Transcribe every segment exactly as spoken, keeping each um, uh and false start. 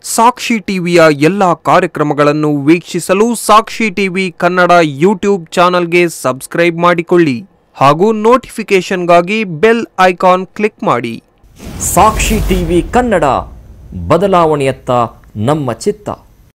ಸಾಕ್ಷಿ ಟಿವಿಯ ಎಲ್ಲ ಕಾರ್ಯಕ್ರಮಗಳನ್ನು ವೀಕ್ಷಿಸಲು ಸಾಕ್ಷಿ ಟಿವಿ ಕನ್ನಡ ಯೂಟ್ಯೂಬ್ ಚಾನೆಲ್ಗೆ ಸಬ್ಸ್ಕ್ರೈಬ್ ಮಾಡಿಕೊಳ್ಳಿ ಹಾಗೂ ನೋಟಿಫಿಕೇಶನ್ಗಾಗಿ ಬೆಲ್ ಐಕಾನ್ ಕ್ಲಿಕ್ ಮಾಡಿ. ಸಾಕ್ಷಿ ಟಿವಿ ಕನ್ನಡ, ಬದಲಾವಣೆಯತ್ತ ನಮ್ಮ ಚಿತ್ತ.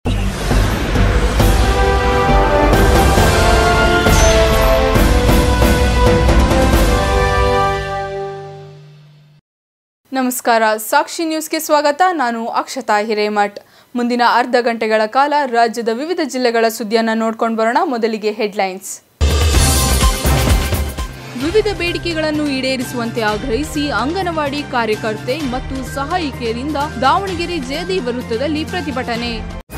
ನಮಸ್ಕಾರ, ಸಾಕ್ಷಿ ನ್ಯೂಸ್ಗೆ ಸ್ವಾಗತ. ನಾನು ಅಕ್ಷತಾ ಹಿರೇಮಠ್. ಮುಂದಿನ ಅರ್ಧ ಗಂಟೆಗಳ ಕಾಲ ರಾಜ್ಯದ ವಿವಿಧ ಜಿಲ್ಲೆಗಳ ಸುದ್ದಿಯನ್ನು ನೋಡ್ಕೊಂಡು ಬರೋಣ. ಮೊದಲಿಗೆ ಹೆಡ್ಲೈನ್ಸ್. ವಿವಿಧ ಬೇಡಿಕೆಗಳನ್ನು ಈಡೇರಿಸುವಂತೆ ಆಗ್ರಹಿಸಿ ಅಂಗನವಾಡಿ ಕಾರ್ಯಕರ್ತೆ ಮತ್ತು ಸಹಾಯಕಿಯರಿಂದ ದಾವಣಗೆರೆ ಜಯದೇವ ವೃತ್ತದಲ್ಲಿ ಪ್ರತಿಭಟನೆ.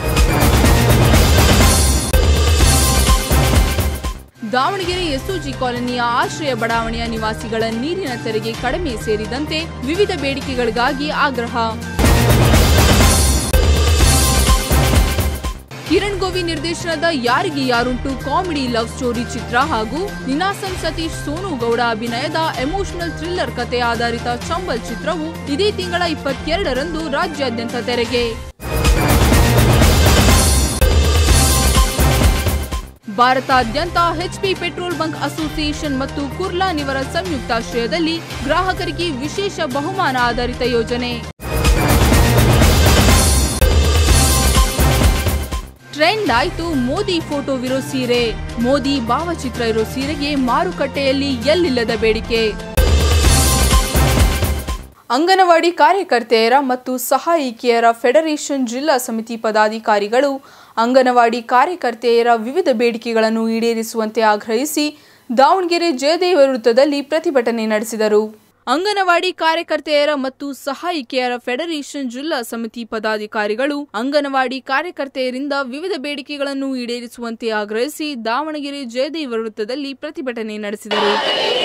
ದಾವಣಗೆರೆ ಎಸ್ಒಜಿ ಕಾಲೋನಿಯ ಆಶ್ರಯ ಬಡಾವಣೆಯ ನಿವಾಸಿಗಳ ನೀರಿನ ತೆರಿಗೆ ಕಡಿಮೆ ಸೇರಿದಂತೆ ವಿವಿಧ ಬೇಡಿಕೆಗಳಿಗಾಗಿ ಆಗ್ರಹ. ಕಿರಣ್ ಗೋವಿ ನಿರ್ದೇಶನದ ಯಾರಿಗೆ ಯಾರುಂಟು ಕಾಮಿಡಿ ಲವ್ ಸ್ಟೋರಿ ಚಿತ್ರ ಹಾಗೂ ನಿನಾಸಂ ಸತೀಶ್ ಸೋನು ಗೌಡ ಅಭಿನಯದ ಎಮೋಷನಲ್ ಥ್ರಿಲ್ಲರ್ ಕಥೆ ಆಧಾರಿತ ಚಂಬಲ್ ಚಿತ್ರವು ಇದೇ ತಿಂಗಳ ಇಪ್ಪತ್ತೆರಡರಂದು ರಾಜ್ಯಾದ್ಯಂತ ತೆರೆಗೆ. ಭಾರತಾದ್ಯಂತ ಎಚ್ಪಿ ಪೆಟ್ರೋಲ್ ಬಂಕ್ ಅಸೋಸಿಯೇಷನ್ ಮತ್ತು ಕುರ್ಲಾನಿವರ ಸಂಯುಕ್ತಾಶ್ರಯದಲ್ಲಿ ಗ್ರಾಹಕರಿಗೆ ವಿಶೇಷ ಬಹುಮಾನ ಆಧಾರಿತ ಯೋಜನೆ. ಟ್ರೆಂಡ್ ಆಯ್ತು ಮೋದಿ ಫೋಟೋವಿರೋ ಸೀರೆ. ಮೋದಿ ಭಾವಚಿತ್ರ ಇರೋ ಸೀರೆಗೆ ಮಾರುಕಟ್ಟೆಯಲ್ಲಿ ಎಲ್ಲಿಲ್ಲದ ಬೇಡಿಕೆ. ಅಂಗನವಾಡಿ ಕಾರ್ಯಕರ್ತೆಯರ ಮತ್ತು ಸಹಾಯಕಿಯರ ಫೆಡರೇಷನ್ ಜಿಲ್ಲಾ ಸಮಿತಿ ಪದಾಧಿಕಾರಿಗಳು ಅಂಗನವಾಡಿ ಕಾರ್ಯಕರ್ತೆಯರ ವಿವಿಧ ಬೇಡಿಕೆಗಳನ್ನು ಈಡೇರಿಸುವಂತೆ ಆಗ್ರಹಿಸಿ ದಾವಣಗೆರೆ ಜಯದೇವ ವೃತ್ತದಲ್ಲಿ ಪ್ರತಿಭಟನೆ ನಡೆಸಿದರು. ಅಂಗನವಾಡಿ ಕಾರ್ಯಕರ್ತೆಯರ ಮತ್ತು ಸಹಾಯಕಿಯರ ಫೆಡರೇಷನ್ ಜಿಲ್ಲಾ ಸಮಿತಿ ಪದಾಧಿಕಾರಿಗಳು ಅಂಗನವಾಡಿ ಕಾರ್ಯಕರ್ತೆಯರಿಂದ ವಿವಿಧ ಬೇಡಿಕೆಗಳನ್ನು ಈಡೇರಿಸುವಂತೆ ಆಗ್ರಹಿಸಿ ದಾವಣಗೆರೆ ಜಯದೇವ ವೃತ್ತದಲ್ಲಿ ಪ್ರತಿಭಟನೆ ನಡೆಸಿದರು.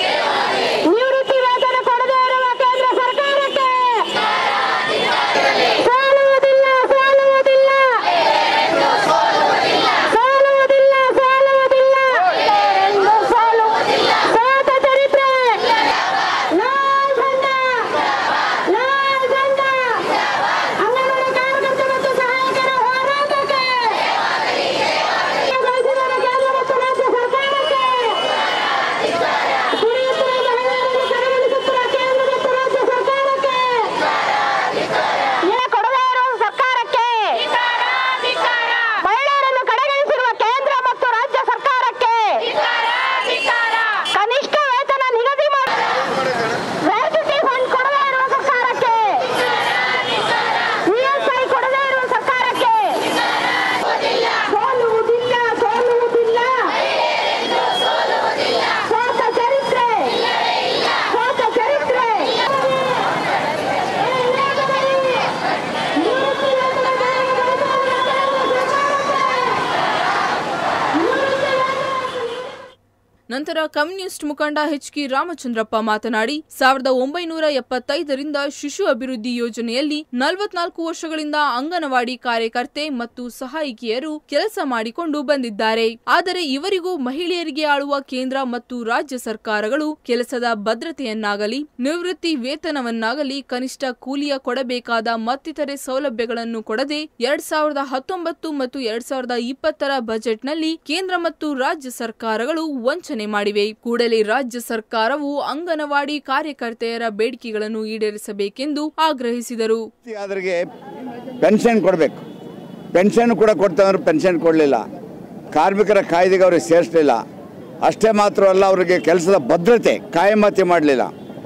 ನಂತರ ಕಮ್ಯುನಿಸ್ಟ್ ಮುಖಂಡ ಎಚ್ ಕೆ ರಾಮಚಂದ್ರಪ್ಪ ಮಾತನಾಡಿ, ಸಾವಿರದ ಒಂಬೈನೂರ ಎಪ್ಪತ್ತೈದರಿಂದ ಶಿಶು ಅಭಿವೃದ್ಧಿ ಯೋಜನೆಯಲ್ಲಿ ನಲವತ್ನಾಲ್ಕು ವರ್ಷಗಳಿಂದ ಅಂಗನವಾಡಿ ಕಾರ್ಯಕರ್ತೆ ಮತ್ತು ಸಹಾಯಕಿಯರು ಕೆಲಸ ಮಾಡಿಕೊಂಡು ಬಂದಿದ್ದಾರೆ. ಆದರೆ ಇವರಿಗೂ ಮಹಿಳೆಯರಿಗೆ ಆಳುವ ಕೇಂದ್ರ ಮತ್ತು ರಾಜ್ಯ ಸರ್ಕಾರಗಳು ಕೆಲಸದ ಭದ್ರತೆಯನ್ನಾಗಲಿ ನಿವೃತ್ತಿ ವೇತನವನ್ನಾಗಲಿ ಕನಿಷ್ಠ ಕೂಲಿಯ ಕೊಡಬೇಕಾದ ಮತ್ತಿತರೆ ಸೌಲಭ್ಯಗಳನ್ನು ಕೊಡದೆ ಎರಡ್ ಸಾವಿರದ ಹತ್ತೊಂಬತ್ತು ಮತ್ತು ಎರಡ್ ಸಾವಿರದ ಇಪ್ಪತ್ತರ ಬಜೆಟ್ನಲ್ಲಿ ಕೇಂದ್ರ ಮತ್ತು ರಾಜ್ಯ ಸರ್ಕಾರಗಳು ವಂಚನೆ ಮಾಡಿವೆ. ಕೂಡಲೇ ರಾಜ್ಯ ಸರ್ಕಾರವು ಅಂಗನವಾಡಿ ಕಾರ್ಯಕರ್ತೆಯರ ಬೇಡಿಕೆಗಳನ್ನು ಈಡೇರಿಸಬೇಕೆಂದು ಆಗ್ರಹಿಸಿದರು. ಅವರಿಗೆ ಪೆನ್ಷನ್ ಕೊಡಬೇಕು, ಪೆನ್ಷನ್ ಕೂಡ ಕೊಡ್ತಾರೆ, ಪೆನ್ಷನ್ ಕೊಡಲಿಲ್ಲ. ಕಾರ್ಮಿಕರ ಕಾಯ್ದೆಗೆ ಅವ್ರಿಗೆ ಸೇರಿಸಲಿಲ್ಲ. ಅಷ್ಟೇ ಮಾತ್ರವಲ್ಲ, ಅವರಿಗೆ ಕೆಲಸದ ಭದ್ರತೆ ಕಾಯಮತಿ ಮಾಡಲಿಲ್ಲ.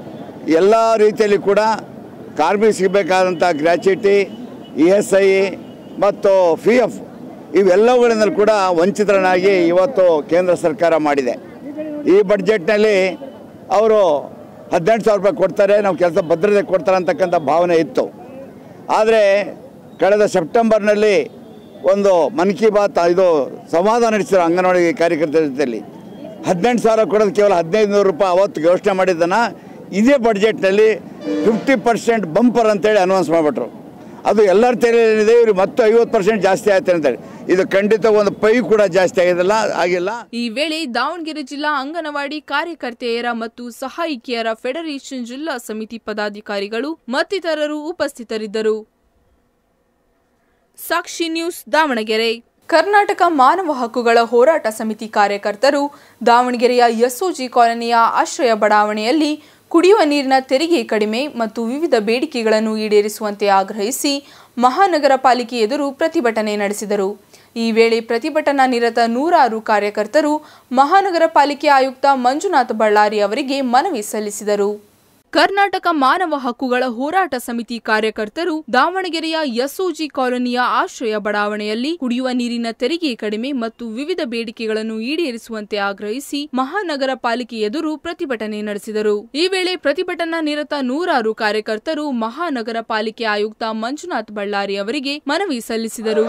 ಎಲ್ಲ ರೀತಿಯಲ್ಲಿ ಕೂಡ ಕಾರ್ಮಿಕ ಸಿಗಬೇಕಾದಂಥ ಗ್ರ್ಯಾಚ್ಯುಟಿ, ಇ ಎಸ್ ಐ ಮತ್ತು ಪಿ ಎಫ್ ಇವೆಲ್ಲವುಗಳಿಂದಲೂ ಕೂಡ ವಂಚಿತರನ್ನಾಗಿ ಇವತ್ತು ಕೇಂದ್ರ ಸರ್ಕಾರ ಮಾಡಿದೆ. ಈ ಬಡ್ಜೆಟ್ನಲ್ಲಿ ಅವರು ಹದಿನೆಂಟು ಸಾವಿರ ರೂಪಾಯಿ ಕೊಡ್ತಾರೆ, ನಾವು ಕೆಲಸ ಭದ್ರತೆ ಕೊಡ್ತಾರೆ ಅಂತಕ್ಕಂಥ ಭಾವನೆ ಇತ್ತು. ಆದರೆ ಕಳೆದ ಸೆಪ್ಟೆಂಬರ್ನಲ್ಲಿ ಒಂದು ಮನ್ ಕಿ ಬಾತ್ ಇದು ಸಂವಾದ ನಡೆಸಿದ್ರು ಅಂಗನವಾಡಿ ಕಾರ್ಯಕರ್ತರ ಜೊತೆಯಲ್ಲಿ. ಹದಿನೆಂಟು ಸಾವಿರ ಕೊಡೋದು ಕೇವಲ ಹದಿನೈದು ನೂರು ರೂಪಾಯಿ ಅವತ್ತು ಘೋಷಣೆ ಮಾಡಿದ್ದನ್ನು ಇದೇ ಬಡ್ಜೆಟ್ನಲ್ಲಿ ಫಿಫ್ಟಿ ಪರ್ಸೆಂಟ್ ಬಂಪರ್ ಅಂತೇಳಿ ಅನೌನ್ಸ್ ಮಾಡಿಬಿಟ್ರು. ಅದು ಎಲ್ಲರ ತೆರೆಯಲ್ಲಿದೆ. ಇವರು ಮತ್ತೆ ಐವತ್ತು ಪರ್ಸೆಂಟ್ ಜಾಸ್ತಿ ಆಯ್ತು ಅಂತೇಳಿ ಇದು ಖಂಡಿತ ಒಂದು ಪೈ ಕೂಡ ಜಾಸ್ತಿ ಆಗಿಲ್ಲ ಆಗಿಲ್ಲ. ಈ ವೇಳೆ ದಾವಣಗೆರೆ ಜಿಲ್ಲಾ ಅಂಗನವಾಡಿ ಕಾರ್ಯಕರ್ತೆಯರ ಮತ್ತು ಸಹಾಯಕಿಯರ ಫೆಡರೇಷನ್ ಜಿಲ್ಲಾ ಸಮಿತಿ ಪದಾಧಿಕಾರಿಗಳು ಮತ್ತಿತರರು ಉಪಸ್ಥಿತರಿದ್ದರು. ಸಾಕ್ಷಿ ನ್ಯೂಸ್ ದಾವಣಗೆರೆ. ಕರ್ನಾಟಕ ಮಾನವ ಹಕ್ಕುಗಳ ಹೋರಾಟ ಸಮಿತಿ ಕಾರ್ಯಕರ್ತರು ದಾವಣಗೆರೆಯ ಎಸ್ಒಜಿ ಕಾಲೋನಿಯ ಆಶ್ರಯ ಬಡಾವಣೆಯಲ್ಲಿ ಕುಡಿಯುವ ನೀರಿನ ತೆರಿಗೆ ಕಡಿಮೆ ಮತ್ತು ವಿವಿಧ ಬೇಡಿಕೆಗಳನ್ನು ಈಡೇರಿಸುವಂತೆ ಆಗ್ರಹಿಸಿ ಮಹಾನಗರ ಪಾಲಿಕೆ ಎದುರು ಪ್ರತಿಭಟನೆ ನಡೆಸಿದರು. ಈ ವೇಳೆ ಪ್ರತಿಭಟನಾ ನಿರತ ನೂರಾರು ಕಾರ್ಯಕರ್ತರು ಮಹಾನಗರ ಪಾಲಿಕೆ ಆಯುಕ್ತ ಮಂಜುನಾಥ ಬಳ್ಳಾರಿ ಅವರಿಗೆ ಮನವಿ ಸಲ್ಲಿಸಿದರು. ಕರ್ನಾಟಕ ಮಾನವ ಹಕ್ಕುಗಳ ಹೋರಾಟ ಸಮಿತಿ ಕಾರ್ಯಕರ್ತರು ದಾವಣಗೆರೆಯ ಎಸ್ಒಜಿ ಕಾಲೋನಿಯ ಆಶ್ರಯ ಬಡಾವಣೆಯಲ್ಲಿ ಕುಡಿಯುವ ನೀರಿನ ತೆರಿಗೆ ಕಡಿಮೆ ಮತ್ತು ವಿವಿಧ ಬೇಡಿಕೆಗಳನ್ನು ಈಡೇರಿಸುವಂತೆ ಆಗ್ರಹಿಸಿ ಮಹಾನಗರ ಪಾಲಿಕೆ ಎದುರು ಪ್ರತಿಭಟನೆ ನಡೆಸಿದರು. ಈ ವೇಳೆ ಪ್ರತಿಭಟನಾ ನಿರತ ನೂರಾರು ಕಾರ್ಯಕರ್ತರು ಮಹಾನಗರ ಪಾಲಿಕೆ ಆಯುಕ್ತ ಮಂಜುನಾಥ ಬಳ್ಳಾರಿ ಅವರಿಗೆ ಮನವಿ ಸಲ್ಲಿಸಿದರು.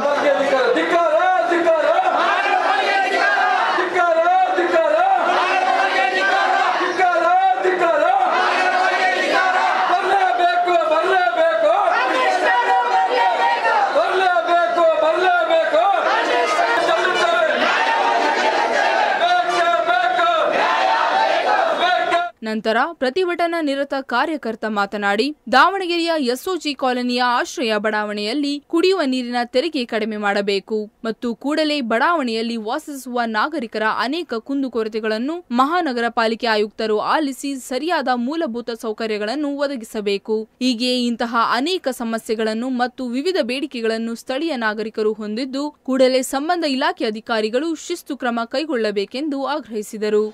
ನಂತರ ಪ್ರತಿಭಟನಾ ನಿರತ ಕಾರ್ಯಕರ್ತ ಮಾತನಾಡಿ, ದಾವಣಗೆರೆಯ ಎಸ್ಒಜಿ ಕಾಲೋನಿಯ ಆಶ್ರಯ ಬಡಾವಣೆಯಲ್ಲಿ ಕುಡಿಯುವ ನೀರಿನ ತೆರಿಗೆ ಕಡಿಮೆ ಮಾಡಬೇಕು ಮತ್ತು ಕೂಡಲೇ ಬಡಾವಣೆಯಲ್ಲಿ ವಾಸಿಸುವ ನಾಗರಿಕರ ಅನೇಕ ಕುಂದುಕೊರತೆಗಳನ್ನು ಮಹಾನಗರ ಪಾಲಿಕೆ ಆಯುಕ್ತರು ಆಲಿಸಿ ಸರಿಯಾದ ಮೂಲಭೂತ ಸೌಕರ್ಯಗಳನ್ನು ಒದಗಿಸಬೇಕು. ಹೀಗೆ ಇಂತಹ ಅನೇಕ ಸಮಸ್ಯೆಗಳನ್ನು ಮತ್ತು ವಿವಿಧ ಬೇಡಿಕೆಗಳನ್ನು ಸ್ಥಳೀಯ ನಾಗರಿಕರು ಹೊಂದಿದ್ದು ಕೂಡಲೇ ಸಂಬಂಧ ಇಲಾಖೆ ಅಧಿಕಾರಿಗಳು ಶಿಸ್ತು ಕ್ರಮ ಕೈಗೊಳ್ಳಬೇಕೆಂದು ಆಗ್ರಹಿಸಿದರು.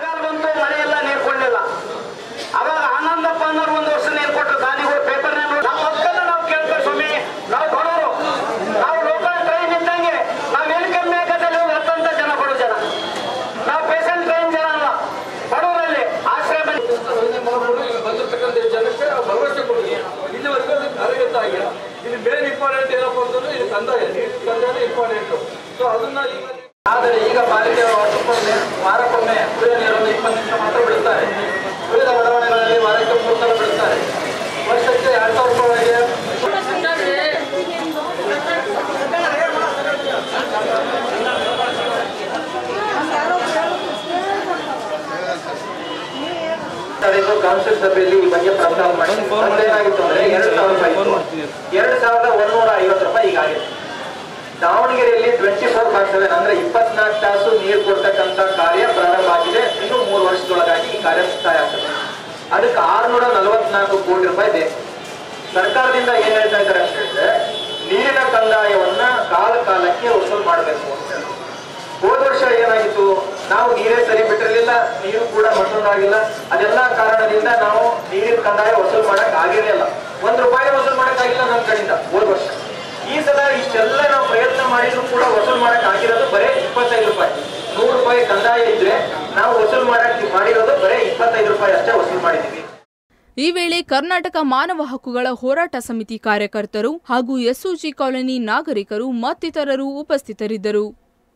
ಅವಾಗ ಆನಂದಪ್ಪ ಅನ್ನೋರು ಒಂದು ವರ್ಷ ನೀರು ಕೊಟ್ಟರು ದಾನಿಗಳು ಪೇಪರ್ ನಾವು ಮಕ್ಕಳನ್ನ ನಾವು ಕೇಳ್ತೇವೆ ಸ್ವಾಮಿ, ನಾವು ಬಡವರು, ನಾವು ಲೋಕಲ್ ಟ್ರೈನ್ ಇದ್ದಂಗೆ ನಾವು ಎಲ್ಲಿ ಕಮ್ಮಿ ಆಗದಲ್ಲಿ ಹೋಗಿ ಹತ್ತಂತ ಜನ ಬಡೋ ಜನ, ನಾವು ಪೇಷಂಟ್ ಟ್ರೈನ್ ಜನ ಅಲ್ಲ, ಬಡವರಲ್ಲಿ ಆಶ್ರಯ ಬಂದಿರ್ತಕ್ಕಂಥ ಜನಕ್ಕೆ ನಾವು ಭರವಸೆ ಕೊಡ್ತೀವಿ. ಇಲ್ಲಿವರೆಗೂ ಅರಿಯುತ್ತಾ ಆಗಿಲ್ಲ. ಇಲ್ಲಿ ಮೇನ್ ಇಂಪಾರ್ಟೆಂಟ್ ಏನಪ್ಪ ಅಂತಂದ್ರೆ ಇದು ಕಂದಾಯ, ನೀರು ಕಂದಾಯ ಇಂಪಾರ್ಟೆಂಟ್. ಸೊ ಅದನ್ನ ಈಗ ಆದರೆ ಈಗ ಪಾಲಿಕೆ ವರ್ಷಕ್ಕೊಮ್ಮೆ ವಾರಕ್ಕೊಮ್ಮೆ ಕುಡಿಯುವ ನೀರನ್ನು ಇಪ್ಪತ್ತು ನಿಮಿಷ ಮಾತ್ರ ಬಿಡುತ್ತಾರೆ. ಉಳಿದ ಬಡಾವಣೆಗಳಲ್ಲಿ ವಾರಕ್ಕೆ ಮೂರು ಸಲ ಬಿಡುತ್ತಾರೆ. ವರ್ಷಕ್ಕೆ ಎರಡು ಸಾವಿರ ರೂಪಾಯಿಗೆ ಕೌನ್ಸಿಲ್ ಸಭೆಯಲ್ಲಿ ಈ ಬಗ್ಗೆ ಪ್ರಸ್ತಾವ ಮಾಡಿ ಏನಾಗಿತ್ತು ಅಂದ್ರೆ ಎರಡು ಸಾವಿರ ರೂಪಾಯಿ ಎರಡು ಸಾವಿರದ ಒಂದೂರ ಐವತ್ತು ರೂಪಾಯಿ ಈಗಾಗಿದೆ. ದಾವಣಗೆರೆಯಲ್ಲಿ ಟ್ವೆಂಟಿ ಫೋರ್ ಬಾರ್ ಸೆವೆನ್ ಅಂದ್ರೆ ಇಪ್ಪತ್ನಾಲ್ಕು ತಾಸು ನೀರು ಕೊಡ್ತಕ್ಕಂಥ ಕಾರ್ಯ ಪ್ರಾರಂಭ ಆಗಿದೆ. ಇನ್ನು ಮೂರು ವರ್ಷದೊಳಗಾಗಿ ಈ ಕಾರ್ಯ ಮುಕ್ತಾಯ ಆಗ್ತದೆ. ಅದಕ್ಕೆ ಆರ್ನೂರ ನಲವತ್ನಾಲ್ಕು ಕೋಟಿ ರೂಪಾಯಿ ಬೇಕು. ಸರ್ಕಾರದಿಂದ ಏನ್ ಹೇಳ್ತಾ ಇದ್ದಾರೆ ಅಂತ ಹೇಳಿದ್ರೆ ನೀರಿನ ಕಂದಾಯವನ್ನ ಕಾಲ ಕಾಲಕ್ಕೆ ವಸೂಲು ಮಾಡಬೇಕು ಅಂತ ಹೇಳಿ. ಹೋದ ವರ್ಷ ಏನಾಗಿತ್ತು, ನಾವು ನೀರೇ ಸರಿ ಬಿಟ್ಟಿರಲಿಲ್ಲ, ನೀರು ಕೂಡ ಮತ್ತೊಂದಾಗಿಲ್ಲ. ಅದೆಲ್ಲ ಕಾರಣದಿಂದ ನಾವು ನೀರಿನ ಕಂದಾಯ ವಸೂಲು ಮಾಡಕ್ ಆಗಿರಲಿಲ್ಲ. ಒಂದ್ ರೂಪಾಯಿ ವಸೂಲು ಮಾಡಕ್ ಆಗಿಲ್ಲ ನಮ್ಮ ಕಡೆಯಿಂದ ಹೋದ ವರ್ಷ. ಈ ಸಲ ಇಷ್ಟೆಲ್ಲ ನಾವು ಪ್ರಯತ್ನ ಮಾಡಿದ್ರು ಕೂಡ ವಸೂಲು ಮಾಡಕ್ ಆಗಿರೋದು ಬರೇ ಇಪ್ಪತ್ತೈದು ರೂಪಾಯಿ. ನೂರು ರೂಪಾಯಿ ಕಂದಾಯ ಇದ್ರೆ ನಾವು ವಸೂಲು ಮಾಡಕ್ ಮಾಡಿರೋದು ಬರೇ ಇಪ್ಪತ್ತೈದು ರೂಪಾಯಿ ಅಷ್ಟೇ ವಸೂಲು ಮಾಡಿದೀವಿ. ಈ ವೇಳೆ ಕರ್ನಾಟಕ ಮಾನವ ಹಕ್ಕುಗಳ ಹೋರಾಟ ಸಮಿತಿ ಕಾರ್ಯಕರ್ತರು ಹಾಗೂ ಎಸ್ಒಜಿ ಕಾಲೋನಿ ನಾಗರಿಕರು ಮತ್ತಿತರರು ಉಪಸ್ಥಿತರಿದ್ದರು.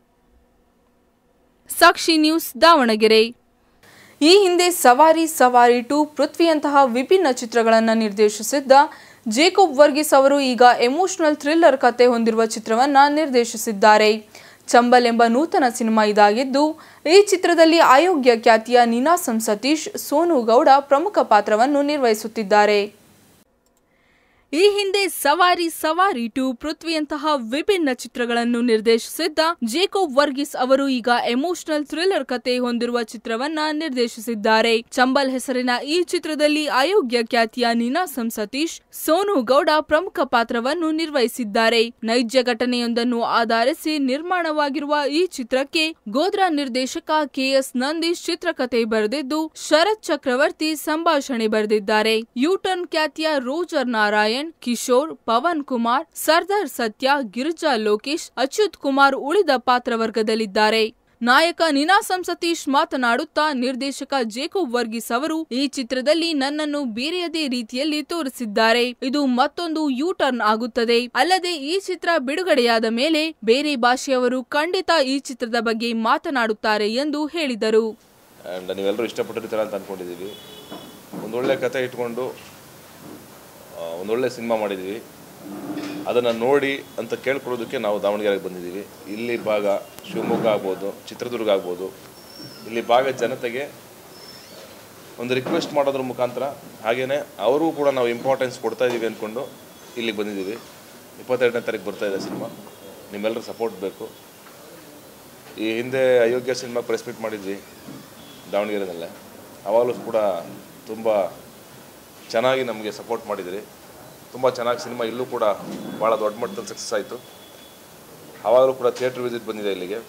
ಸಾಕ್ಷಿ ನ್ಯೂಸ್ ದಾವಣಗೆರೆ. ಈ ಹಿಂದೆ ಸವಾರಿ ಸವಾರಿ ಟು ಪೃಥ್ವಿಯಂತಹ ವಿಭಿನ್ನ ಚಿತ್ರಗಳನ್ನು ನಿರ್ದೇಶಿಸಿದ್ದ ಜೇಕೋಬ್ ವರ್ಗೀಸ್ ಅವರು ಈಗ ಎಮೋಷನಲ್ ಥ್ರಿಲ್ಲರ್ ಕತೆ ಹೊಂದಿರುವ ಚಿತ್ರವನ್ನು ನಿರ್ದೇಶಿಸಿದ್ದಾರೆ. ಚಂಬಲ್ ಎಂಬ ನೂತನ ಸಿನಿಮಾ ಇದಾಗಿದ್ದು ಈ ಚಿತ್ರದಲ್ಲಿ ಅಯೋಗ್ಯ ಖ್ಯಾತಿಯ ನೀನಾಸಂ ಸತೀಶ್, ಸೋನು ಗೌಡ ಪ್ರಮುಖ ಪಾತ್ರವನ್ನು ನಿರ್ವಹಿಸುತ್ತಿದ್ದಾರೆ. ಈ ಹಿಂದೆ ಸವಾರಿ ಸವಾರಿ ಟು ಪೃಥ್ವಿಯಂತಹ ವಿಭಿನ್ನ ಚಿತ್ರಗಳನ್ನು ನಿರ್ದೇಶಿಸಿದ್ದ ಜೇಕೋಬ್ ವರ್ಗೀಸ್ ಅವರು ಈಗ ಎಮೋಷನಲ್ ಥ್ರಿಲ್ಲರ್ ಕತೆ ಹೊಂದಿರುವ ಚಿತ್ರವನ್ನ ನಿರ್ದೇಶಿಸಿದ್ದಾರೆ. ಚಂಬಲ್ ಹೆಸರಿನ ಈ ಚಿತ್ರದಲ್ಲಿ ಅಯೋಗ್ಯ ಖ್ಯಾತಿಯ ನೀನಾಸಂ ಸತೀಶ್, ಸೋನು ಗೌಡ ಪ್ರಮುಖ ಪಾತ್ರವನ್ನು ನಿರ್ವಹಿಸಿದ್ದಾರೆ. ನೈಜ ಘಟನೆಯೊಂದನ್ನು ಆಧರಿಸಿ ನಿರ್ಮಾಣವಾಗಿರುವ ಈ ಚಿತ್ರಕ್ಕೆ ಗೋದ್ರಾ ನಿರ್ದೇಶಕ ಕೆಎಸ್ ನಂದೀಶ್ ಚಿತ್ರಕಥೆ ಬರೆದಿದ್ದು ಶರತ್ ಚಕ್ರವರ್ತಿ ಸಂಭಾಷಣೆ ಬರೆದಿದ್ದಾರೆ. ಯೂಟರ್ನ್ ಖ್ಯಾತಿಯ ರೋಜರ್ ನಾರಾಯಣ್, ಕಿಶೋರ್, ಪವನ್ ಕುಮಾರ್, ಸರ್ದಾರ್ ಸತ್ಯ, ಗಿರಿಜಾ ಲೋಕೇಶ್, ಅಚ್ಯುತ್ ಕುಮಾರ್ ಉಳಿದ ಪಾತ್ರವರ್ಗದಲ್ಲಿದ್ದಾರೆ. ನಾಯಕ ನೀನಾಸಂ ಸತೀಶ್ ಮಾತನಾಡುತ್ತಾ ನಿರ್ದೇಶಕ ಜೇಕೋಬ್ ವರ್ಗೀಸ್ ಅವರು ಈ ಚಿತ್ರದಲ್ಲಿ ನನ್ನನ್ನು ಬೇರೆಯದೇ ರೀತಿಯಲ್ಲಿ ತೋರಿಸಿದ್ದಾರೆ. ಇದು ಮತ್ತೊಂದು ಯೂ ಟರ್ನ್ ಆಗುತ್ತದೆ. ಅಲ್ಲದೆ ಈ ಚಿತ್ರ ಬಿಡುಗಡೆಯಾದ ಮೇಲೆ ಬೇರೆ ಭಾಷೆಯವರು ಖಂಡಿತ ಈ ಚಿತ್ರದ ಬಗ್ಗೆ ಮಾತನಾಡುತ್ತಾರೆ ಎಂದು ಹೇಳಿದರು. ನೀವೆಲ್ಲರೂ ಇಷ್ಟಪಟ್ಟಿರ್ತೀರ ಅಂತ ಅನ್ಕೊಂಡಿದ್ದೀವಿ. ಒಂದೊಳ್ಳೆ ಕತೆ ಇಟ್ಕೊಂಡು ಒಂದೊಳ್ಳೆ ಸಿನಿಮಾ ಮಾಡಿದ್ದೀವಿ. ಅದನ್ನು ನೋಡಿ ಅಂತ ಕೇಳ್ಕೊಳ್ಳೋದಕ್ಕೆ ನಾವು ದಾವಣಗೆರೆಗೆ ಬಂದಿದ್ದೀವಿ. ಇಲ್ಲಿ ಭಾಗ ಶಿವಮೊಗ್ಗ ಆಗ್ಬೋದು, ಚಿತ್ರದುರ್ಗ ಆಗ್ಬೋದು, ಇಲ್ಲಿ ಭಾಗದ ಜನತೆಗೆ ಒಂದು ರಿಕ್ವೆಸ್ಟ್ ಮಾಡೋದ್ರ ಮುಖಾಂತರ ಹಾಗೆಯೇ ಅವರು ಕೂಡ ನಾವು ಇಂಪಾರ್ಟೆನ್ಸ್ ಕೊಡ್ತಾ ಇದ್ದೀವಿ ಅಂದ್ಕೊಂಡು ಇಲ್ಲಿಗೆ ಬಂದಿದ್ದೀವಿ. ಇಪ್ಪತ್ತೆರಡನೇ ತಾರೀಕು ಬರ್ತಾಯಿದೆ ಸಿನಿಮಾ. ನಿಮ್ಮೆಲ್ಲರೂ ಸಪೋರ್ಟ್ ಬೇಕು. ಈ ಹಿಂದೆ ಅಯೋಗ್ಯ ಸಿನಿಮಾ ಪ್ರೆಸ್ ಮೀಟ್ ಮಾಡಿದ್ವಿ ದಾವಣಗೆರೆಯಲ್ಲೇ. ಅವಾಗಲೂ ಕೂಡ ತುಂಬ ಚೆನ್ನಾಗಿ ನಮಗೆ ಸಪೋರ್ಟ್ ಮಾಡಿದಿರಿ. ತುಂಬ ಚೆನ್ನಾಗಿ ಸಿನಿಮಾ ಇಲ್ಲೂ ಕೂಡ ಭಾಳ ದೊಡ್ಡ ಮಟ್ಟದಲ್ಲಿ ಸಕ್ಸಸ್ ಆಯಿತು. ಆವಾಗಲೂ ಕೂಡ ಥಿಯೇಟ್ರ್ ವಿಸಿಟ್ ಬಂದಿದೆ ಇಲ್ಲಿಗೆ.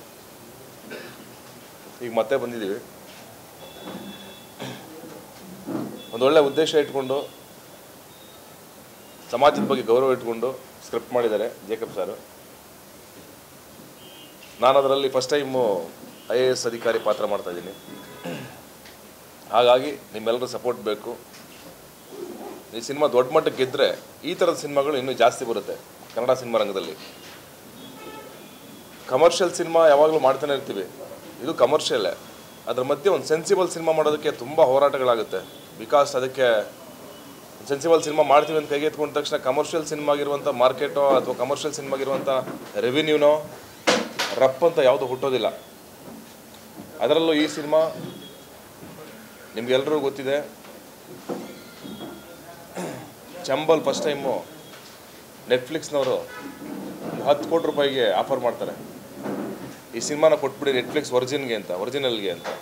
ಈಗ ಮತ್ತೆ ಬಂದಿದ್ದೀವಿ. ಒಂದೊಳ್ಳೆ ಉದ್ದೇಶ ಇಟ್ಕೊಂಡು, ಸಮಾಜದ ಬಗ್ಗೆ ಗೌರವ ಇಟ್ಕೊಂಡು ಸ್ಕ್ರಿಪ್ಟ್ ಮಾಡಿದ್ದಾರೆ ಜೇಕಬ್ ಸಾರು. ನಾನು ಅದರಲ್ಲಿ first time I A S ಅಧಿಕಾರಿ ಪಾತ್ರ ಮಾಡ್ತಾಯಿದ್ದೀನಿ. ಹಾಗಾಗಿ ನಿಮ್ಮೆಲ್ಲರೂ ಸಪೋರ್ಟ್ ಬೇಕು. ಈ ಸಿನಿಮಾ ದೊಡ್ಡ ಮಟ್ಟಕ್ಕೆ ಗೆದ್ದರೆ ಈ ಥರದ ಸಿನಿಮಾಗಳು ಇನ್ನೂ ಜಾಸ್ತಿ ಬರುತ್ತೆ ಕನ್ನಡ ಸಿನಿಮಾ ರಂಗದಲ್ಲಿ. ಕಮರ್ಷಿಯಲ್ ಸಿನಿಮಾ ಯಾವಾಗಲೂ ಮಾಡ್ತಾನೆ ಇರ್ತೀವಿ, ಇದು ಕಮರ್ಷಿಯಲ್ಲೇ. ಅದ್ರ ಮಧ್ಯೆ ಒಂದು ಸೆನ್ಸಿಬಲ್ ಸಿನಿಮಾ ಮಾಡೋದಕ್ಕೆ ತುಂಬ ಹೋರಾಟಗಳಾಗುತ್ತೆ. ಬಿಕಾಸ್ ಅದಕ್ಕೆ ಸೆನ್ಸಿಬಲ್ ಸಿನಿಮಾ ಮಾಡ್ತೀವಿ ಅಂತ ಕೈಗೆ ಎತ್ಕೊಂಡ ತಕ್ಷಣ ಕಮರ್ಷಿಯಲ್ ಸಿನಿಮಾಗಿರುವಂಥ ಮಾರ್ಕೆಟೋ ಅಥವಾ ಕಮರ್ಷಿಯಲ್ ಸಿನಿಮಾಗಿರುವಂಥ ರೆವಿನ್ಯೂನೋ ರಪ್ ಅಂತ ಯಾವುದು ಹುಟ್ಟೋದಿಲ್ಲ. ಅದರಲ್ಲೂ ಈ ಸಿನಿಮಾ ನಿಮಗೆಲ್ಲರೂ ಗೊತ್ತಿದೆ, ಚಂಬಲ್ ಫಸ್ಟ್ ಟೈಮು ನೆಟ್ಫ್ಲಿಕ್ಸ್ನವರು ಹತ್ತು ಕೋಟಿ ರೂಪಾಯಿಗೆ ಆಫರ್ ಮಾಡ್ತಾರೆ, ಈ ಸಿನಿಮಾನ ಕೊಟ್ಬಿಡಿ ನೆಟ್ಫ್ಲಿಕ್ಸ್ ಒರಿಜಿನ್ಗೆ ಅಂತ, ಒರಿಜಿನಲ್ಗೆ ಅಂತ.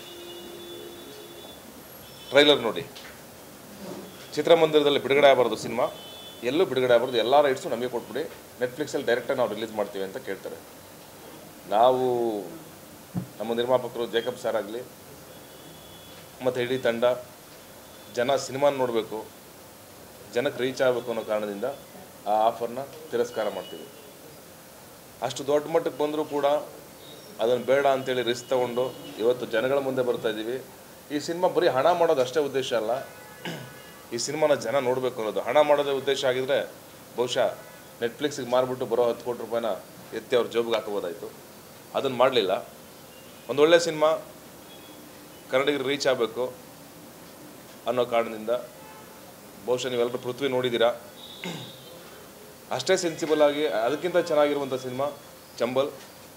ಟ್ರೈಲರ್ ನೋಡಿ. ಚಿತ್ರಮಂದಿರದಲ್ಲಿ ಬಿಡುಗಡೆ ಆಗಬಾರ್ದು ಸಿನಿಮಾ, ಎಲ್ಲೂ ಬಿಡುಗಡೆ ಆಗಬಾರ್ದು, ಎಲ್ಲ ರೈಟ್ಸು ನಮಗೆ ಕೊಟ್ಬಿಡಿ, ನೆಟ್ಫ್ಲಿಕ್ಸಲ್ಲಿ ಡೈರೆಕ್ಟಾಗಿ ನಾವು ರಿಲೀಸ್ ಮಾಡ್ತೀವಿ ಅಂತ ಕೇಳ್ತಾರೆ. ನಾವು ನಮ್ಮ ನಿರ್ಮಾಪಕರು ಜೇಕಬ್ ಸಾರ್ ಆಗಲಿ ಮತ್ತು ಇಡೀ ತಂಡ ಜನ ಸಿನಿಮಾನ ನೋಡಬೇಕು, ಜನಕ್ಕೆ ರೀಚ್ ಆಗಬೇಕು ಅನ್ನೋ ಕಾರಣದಿಂದ ಆ ಆಫರ್ನ ತಿರಸ್ಕಾರ ಮಾಡ್ತೀವಿ. ಅಷ್ಟು ದೊಡ್ಡ ಮಟ್ಟಕ್ಕೆ ಬಂದರೂ ಕೂಡ ಅದನ್ನು ಬೇಡ ಅಂತೇಳಿ ರಿಸ್ಕ್ ತೊಗೊಂಡು ಇವತ್ತು ಜನಗಳ ಮುಂದೆ ಬರ್ತಾಯಿದ್ದೀವಿ. ಈ ಸಿನಿಮಾ ಬರೀ ಹಣ ಮಾಡೋದು ಅಷ್ಟೇ ಉದ್ದೇಶ ಅಲ್ಲ, ಈ ಸಿನಿಮಾನ ಜನ ನೋಡಬೇಕು ಅನ್ನೋದು. ಹಣ ಮಾಡೋದೇ ಉದ್ದೇಶ ಆಗಿದ್ದರೆ ಬಹುಶಃ ನೆಟ್ಫ್ಲಿಕ್ಸಿಗೆ ಮಾರ್ಬಿಟ್ಟು ಬರೋ ಹತ್ತು ಕೋಟಿ ರೂಪಾಯಿನ ಎತ್ತಿ ಅವ್ರ ಜೋಬಿಗೆ ಹಾಕೋಬೋದಾಯಿತು. ಅದನ್ನು ಮಾಡಲಿಲ್ಲ. ಒಂದೊಳ್ಳೆ ಸಿನಿಮಾ ಕನ್ನಡಿಗರಿಗೆ ರೀಚ್ ಆಗಬೇಕು ಅನ್ನೋ ಕಾರಣದಿಂದ ಬಹುಶಃ ನೀವೆಲ್ಲರೂ ಪೃಥ್ವಿ ನೋಡಿದ್ದೀರಾ, ಅಷ್ಟೇ ಸೆನ್ಸಿಬಲ್ ಆಗಿ ಅದಕ್ಕಿಂತ ಚೆನ್ನಾಗಿರುವಂಥ ಸಿನಿಮಾ ಚಂಬಲ್.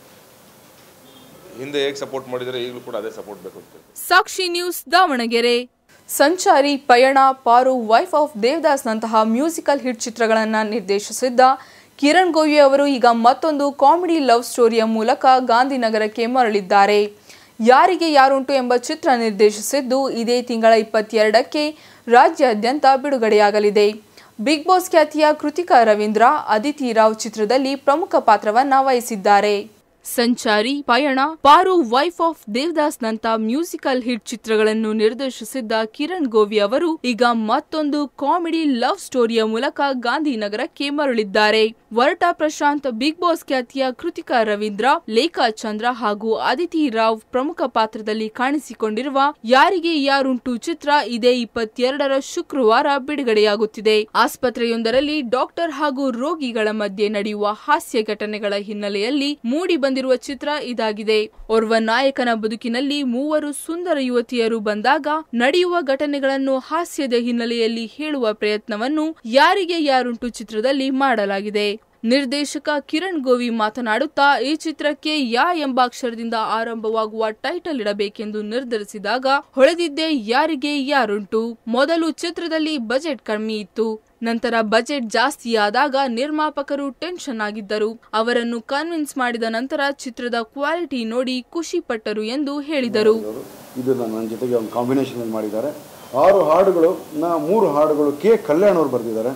ಹಿಂದೆ ಹೇಗೆ ಸಪೋರ್ಟ್ ಮಾಡಿದರೆ ಈಗಲೂ ಕೂಡ ಅದೇ ಸಪೋರ್ಟ್ ಬೇಕು ಅಂತ. Sakshi news Davanagere. Sanchari, Payana, Paru, wife of ದೇವದಾಸ್ನಂತಹ ಮ್ಯೂಸಿಕಲ್ ಹಿಟ್ ಚಿತ್ರಗಳನ್ನು ನಿರ್ದೇಶಿಸಿದ್ದ ಕಿರಣ್ ಗೋವಿ ಅವರು ಈಗ ಮತ್ತೊಂದು ಕಾಮಿಡಿ ಲವ್ ಸ್ಟೋರಿಯ ಮೂಲಕ ಗಾಂಧಿನಗರಕ್ಕೆ ಮರಳಿದ್ದಾರೆ. ಯಾರಿಗೆ ಯಾರುಂಟು ಎಂಬ ಚಿತ್ರ ನಿರ್ದೇಶಿಸಿದ್ದು ಇದೇ ತಿಂಗಳ ಇಪ್ಪತ್ತೆರಡಕ್ಕೆ ರಾಜ್ಯಾದ್ಯಂತ ಬಿಡುಗಡೆಯಾಗಲಿದೆ. ಬಿಗ್ ಬಾಸ್ ಖ್ಯಾತಿಯ ಕೃತಿಕಾ ರವೀಂದ್ರ ಅದಿತಿ ರಾವ್ ಚಿತ್ರದಲ್ಲಿ ಪ್ರಮುಖ ಪಾತ್ರವನ್ನ ವಹಿಸಿದ್ದಾರೆ. ಸಂಚಾರಿ, ಪಯಣ, ಪಾರು, ವೈಫ್ ಆಫ್ ದೇವದಾಸ್ ನಂತ ಮ್ಯೂಸಿಕಲ್ ಹಿಟ್ ಚಿತ್ರಗಳನ್ನು ನಿರ್ದೇಶಿಸಿದ್ದ ಕಿರಣ್ ಗೋವಿ ಅವರು ಈಗ ಮತ್ತೊಂದು ಕಾಮಿಡಿ ಲವ್ ಸ್ಟೋರಿಯ ಮೂಲಕ ಗಾಂಧಿನಗರಕ್ಕೆ ಮರಳಿದ್ದಾರೆ. ವರಟ ಪ್ರಶಾಂತ್, ಬಿಗ್ ಬಾಸ್ ಖ್ಯಾತಿಯ ಕೃತಿಕಾ ರವೀಂದ್ರ, ಲೇಖಾ ಚಂದ್ರ ಹಾಗೂ ಅದಿತಿ ರಾವ್ ಪ್ರಮುಖ ಪಾತ್ರದಲ್ಲಿ ಕಾಣಿಸಿಕೊಂಡಿರುವ ಯಾರಿಗೆ ಯಾರುಂಟು ಚಿತ್ರ ಇದೇ ಇಪ್ಪತ್ತೆರಡರ ಶುಕ್ರವಾರ ಬಿಡುಗಡೆಯಾಗುತ್ತಿದೆ. ಆಸ್ಪತ್ರೆಯೊಂದರಲ್ಲಿ ಡಾಕ್ಟರ್ ಹಾಗೂ ರೋಗಿಗಳ ಮಧ್ಯೆ ನಡೆಯುವ ಹಾಸ್ಯ ಘಟನೆಗಳ ಹಿನ್ನೆಲೆಯಲ್ಲಿ ಮೂಡಿ ಬಂದಿರುವ ಚಿತ್ರ ಇದಾಗಿದೆ. ಓರ್ವ ನಾಯಕನ ಬದುಕಿನಲ್ಲಿ ಮೂವರು ಸುಂದರ ಯುವತಿಯರು ಬಂದಾಗ ನಡೆಯುವ ಘಟನೆಗಳನ್ನು ಹಾಸ್ಯದ ಹಿನ್ನೆಲೆಯಲ್ಲಿ ಹೇಳುವ ಪ್ರಯತ್ನವನ್ನು ಯಾರಿಗೆ ಯಾರುಂಟು ಚಿತ್ರದಲ್ಲಿ ಮಾಡಲಾಗಿದೆ. ನಿರ್ದೇಶಕ ಕಿರಣ್ ಗೋವಿ ಮಾತನಾಡುತ್ತಾ, ಈ ಚಿತ್ರಕ್ಕೆ ಯಾ ಎಂಬ ಅಕ್ಷರದಿಂದ ಆರಂಭವಾಗುವ ಟೈಟಲ್ ಇಡಬೇಕೆಂದು ನಿರ್ಧರಿಸಿದಾಗ ಹೊಳೆದಿದ್ದೇ ಯಾರಿಗೆ ಯಾರುಂಟು. ಮೊದಲು ಚಿತ್ರದಲ್ಲಿ ಬಜೆಟ್ ಕಮ್ಮಿ ಇತ್ತು, ನಂತರ ಬಜೆಟ್ ಜಾಸ್ತಿ ಆದಾಗ ನಿರ್ಮಾಪಕರು ಟೆನ್ಷನ್ ಆಗಿದ್ದರು. ಅವರನ್ನು ಕನ್ವಿನ್ಸ್ ಮಾಡಿದ ನಂತರ ಚಿತ್ರದ ಕ್ವಾಲಿಟಿ ನೋಡಿ ಖುಷಿ ಪಟ್ಟರು ಎಂದು ಹೇಳಿದರು. ಇದು ನನ್ನ ಜೊತೆಗೆ ಒಂದು ಕಾಂಬಿನೇಷನ್ ಮಾಡಿದ್ದಾರೆ. ಆರು ಹಾಡುಗಳು ನಾ ಮೂರು ಹಾಡುಗಳು ಕೆ ಕಲ್ಯಾಣ್ ಅವರು ಬರೆದಿದ್ದಾರೆ.